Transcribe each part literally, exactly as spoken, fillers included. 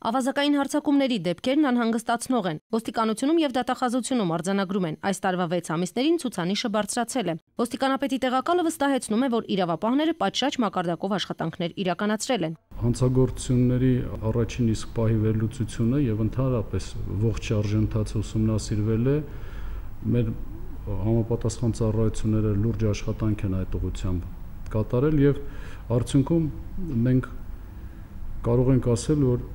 Ավազակային հարձակումների դեպքերն անհանգստացնող են։ Ոստիկանությունում եւ դատախազությունում արձանագրում են, այս տարվա վեց ամիսներին ցուցանիշը բարձրացել է։ Ոստիկանապետի տեղակալը վստահեցնում է, որ իրավապահները պատշաճ մակարդակով աշխատանքներ իրականացրել են։ Հանցագործությունների առաջին իսկ պահի վերլուծությունը եւ ընդհանրապես ողջ շարժընթացը ուսումնասիրվել է, մեր համապատասխան ծառայությունները լուրջ աշխատանք են այդ ուղղությամբ կատարել եւ արդյունքում մենք կարող ենք ասել, որ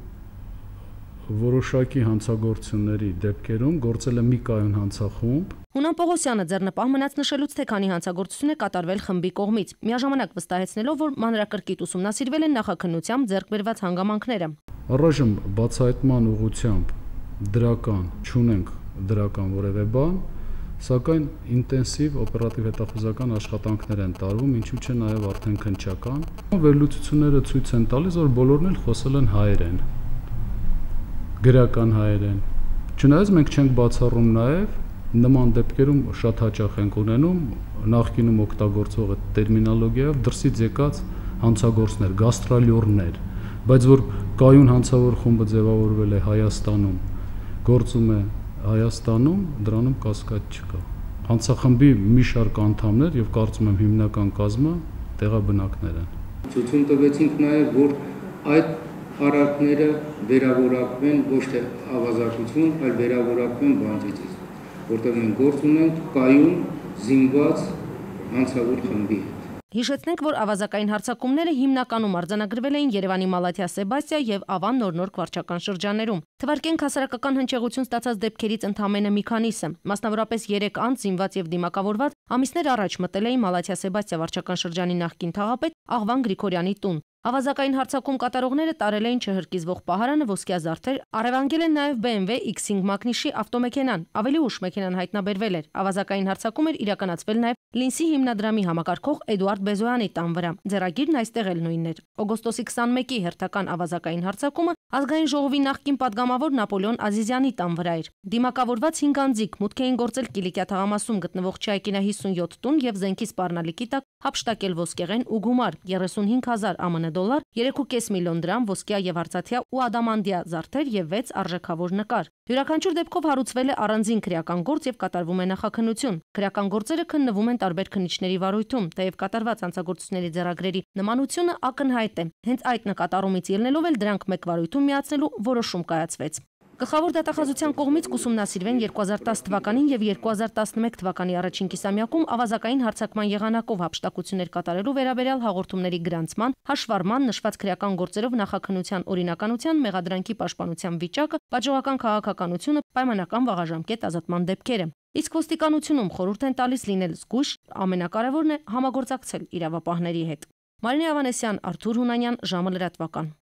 որոշակի հանցագործությունների դեպքերում գործել է մի կայուն հանցախումբ։ Հունան Պողոսյանը ձեռնպահ մնաց նշելուց, թե քանի հանցագործություն է կատարվել խմբի կողմից, միաժամանակ վստահեցնելով, որ մանրակրկիտ ուսումնասիրվել են նախաքննությամբ ձեռք բերված հանգամանքները։ Առայժմ բացահայտման ուղղությամբ դրական չունենք դրական որևէ բան, սակայն ինտենսիվ օպերատիվ հետախուզական աշխատանքներ են տարվում, ինչու՞ չէ նաև արդեն քննչական։ Վերլուծությունները ցույց են տալիս, որ բոլորն էլ խոսել են հայերեն, գրական հայերեն։ Չնայած մենք չենք բացառում նաև նման դեպքերում շատ հաճախ ենք ունենում նախկինում օգտագործվող տերմինոլոգիայով դրսից եկած հանցագործներ, գաստրոլյորներ, բայց որ կայուն հանցավոր խումբը ձևավորվել է Հայաստանում, գործում է Հայաստանում, դրանում կասկած չկա։ Հանցախմբի մի շարք անդամներ եւ կարծում եմ հիմնական կազմը տեղաբնակներ են։ Ցույց տվեցինք նաև, որ այդ արարքները վերավորակվեն ոչ թե ավազակություն, այլ վերավորակվեն բանջիջից, որտեղ մենք գործ ունենք կայուն զինված հանցավոր խմբի հետ։ Հիշեցնենք, որ ավազակային հարձակումները հիմնականում արձանագրվել էին Երևանի Մալաթիա Սեբաստիա եւ Ավան Նոր-Նորք վարչական շրջաններում։ Թվարկենք հասարակական հնչեղություն ստացած դեպքերից ընդամենը մի քանիսը, մասնավորապես երեք անձ զինված եւ դիմակավորված ամիսներ առաջ մտել էին Մալաթիա Սեբաստիա վարչական շրջանի նախկին թաղապետ Աղվան Գրիգորյանի տուն։ Ավազակային հարձակում կատարողները տարել էին չհրկիզվող պահարանը, ոսկյա զարդեր, առևանգել են նաև B M W X cinq մակնիշի ավտոմեքենան, ավելի ուշ մեքենան հայտնաբերվել էր։ Ավազակային հարձակում էր իրականացվել նաև Լինսի հիմնադրամի համակարգող Էդուարդ Բեզոյանի տան վրա։ Ձեռագիրն այստեղ էլ նույնն էր։ Օգոստոսի քսանմեկի հերթական ավազակային հարձակումը Ազգային ժողովի նախկին падգամավոր Նապոլեոն Ազիզյանի տան վրա էր։ Դիմակավորված հինգ անձիկ մուտք էին գործել Կիլիկիա թաղամասում գտնվող Չայկինա հիսունյոթ տուն եւ զենքի սպառնալիքի տակ հափշտակել ոսկեղեն ու գումար երեսունհինգ հազար ԱՄՆ դոլար, երեք կόμμα պենս միլիոն դրամ ոսկյա եւ արծաթյա ու ադամանդյա զարդեր եւ վեց արժեքավոր նկար։ Յուրաքանչյուր դեպքով հարուցվել է առանձին քրեական գործ եւ կատարվում է նախաքննություն։ Քրեական գործերը քննվում են տարբեր քննիչների վարույթում, թեև կատարված հանցագործությունների ձեռագրերի նմանությունը ակնհայտ է։ Հենց այդ նկատառումից ելնելով էլ դրանք մեկ վարույթում միացնելու որոշում կայացվեց։ Գլխավոր դատախազության կողմից կուսումնասիրվեն երկու հազար տասը թվականին եւ երկու հազար տասնմեկ թվականի առաջին կիսամյակում ավազակային հարձակման եղանակով հափշտակություններ կատարելու վերաբերյալ հաղորդումների գրանցման, հաշվառման, նշված քրեական գործերով նախաքննության օրինականության, մեղադրանքի պաշտպանության վիճակը, պատժողական քաղաքականությունը, պայմանական վաղաժամկետ ազատման դեպքերը։ Իսկ ոստիկանությունում խորհուրդ են տալիս լինել զգույշ, ամենակարևորն է համագործակցել իրավապահների հետ։ Մարինե Ավանեսյան, Արթուր Հունանյան, ժամը լրատվական։